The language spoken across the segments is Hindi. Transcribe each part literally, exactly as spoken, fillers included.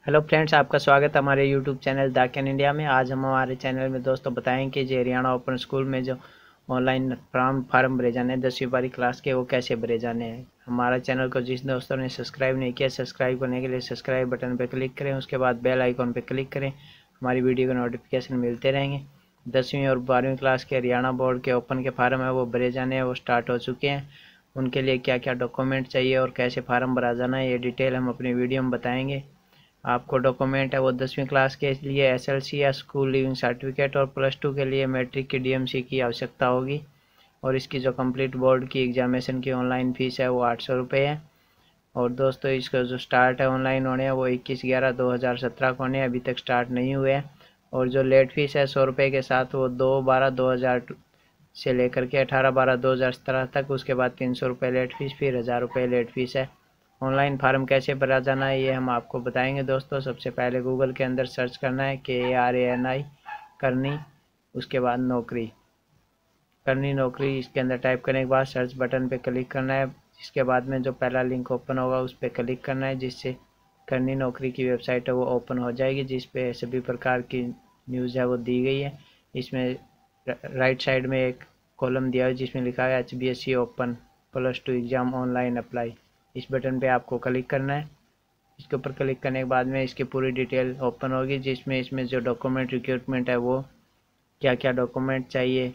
हेलो फ्रेंड्स, आपका स्वागत है हमारे YouTube channel the can India में। आज हम हमारे चैनल में दोस्तों बताएंगे कि जो हरियाणा ओपन स्कूल में जो ऑनलाइन फॉर्म फार्म भरे जाने हैं दसवीं बारहवीं क्लास के, वो कैसे भरे जाने हैं। हमारे चैनल को जिस दोस्तों ने सब्सक्राइब नहीं किया, सब्सक्राइब करने के लिए सब्सक्राइब बटन पर क्लिक करें, उसके बाद बेल आइकॉन पर क्लिक करें। हमारी वीडियो के नोटिफिकेशन मिलते रहेंगे। दसवीं और बारहवीं क्लास के हरियाणा बोर्ड के ओपन के फार्म है वो भरे जाने हैं, वो स्टार्ट हो चुके हैं। उनके लिए क्या क्या डॉक्यूमेंट चाहिए और कैसे फार्म भरा जाना है, ये डिटेल हम अपनी वीडियो में बताएंगे। आपको डॉक्यूमेंट है वो दसवीं क्लास के लिए एस एल सी या स्कूल लीविंग सर्टिफिकेट और प्लस टू के लिए मैट्रिक की डी एम सी की आवश्यकता होगी। और इसकी जो कंप्लीट बोर्ड की एग्जामिनेशन की ऑनलाइन फ़ीस है वो आठ सौ रुपये है। और दोस्तों, इसका जो स्टार्ट है ऑनलाइन होने है वो इक्कीस ग्यारह दो हज़ार सत्रह को होने, अभी तक स्टार्ट नहीं हुए हैं। और जो लेट फीस है सौ रुपये के साथ, वो दो बारह दो हज़ार से लेकर के अठारह बारह दो हज़ार सत्रह तक। उसके बाद तीन सौ रुपये लेट फीस, फिर हज़ार रुपये लेट फीस है। ऑनलाइन फार्म कैसे भरा जाना है ये हम आपको बताएंगे दोस्तों। सबसे पहले गूगल के अंदर सर्च करना है के ए आर ए एन आई करनी, उसके बाद नौकरी, करनी नौकरी इसके अंदर टाइप करने के बाद सर्च बटन पे क्लिक करना है। इसके बाद में जो पहला लिंक ओपन होगा उस पर क्लिक करना है, जिससे करनी नौकरी की वेबसाइट है वो ओपन हो जाएगी, जिस पे सभी प्रकार की न्यूज़ है वो दी गई है। इसमें राइट साइड में एक कॉलम दिया है जिसमें लिखा है H B S C open plus two exam online apply. इस बटन पे आपको क्लिक करना है। इसके ऊपर क्लिक करने के बाद में इसकी पूरी डिटेल ओपन होगी, जिसमें इसमें जो डॉक्यूमेंट रिक्वायरमेंट है वो क्या क्या डॉक्यूमेंट चाहिए,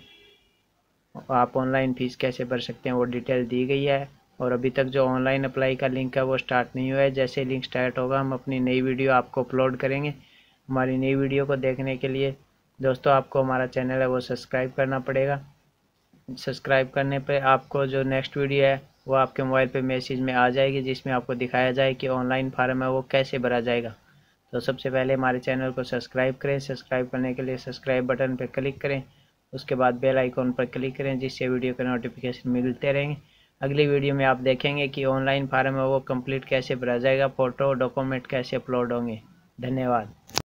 आप ऑनलाइन फ़ीस कैसे भर सकते हैं वो डिटेल दी गई है। और अभी तक जो ऑनलाइन अप्लाई का लिंक है वो स्टार्ट नहीं हुआ है। जैसे लिंक स्टार्ट होगा हम अपनी नई वीडियो आपको अपलोड करेंगे। हमारी नई वीडियो को देखने के लिए दोस्तों आपको हमारा चैनल है वो सब्सक्राइब करना पड़ेगा। सब्सक्राइब करने पे आपको जो नेक्स्ट वीडियो है वो आपके मोबाइल पे मैसेज में आ जाएगी, जिसमें आपको दिखाया जाए कि ऑनलाइन फार्म है वो कैसे भरा जाएगा। तो सबसे पहले हमारे चैनल को सब्सक्राइब करें। सब्सक्राइब करने के लिए सब्सक्राइब बटन पर क्लिक करें, उसके बाद बेल आइकॉन पर क्लिक करें, जिससे वीडियो के नोटिफिकेशन मिलते रहेंगे। अगली वीडियो में आप देखेंगे कि ऑनलाइन फार्म है वो कंप्लीट कैसे भरा जाएगा, फ़ोटो डॉक्यूमेंट कैसे अपलोड होंगे। धन्यवाद।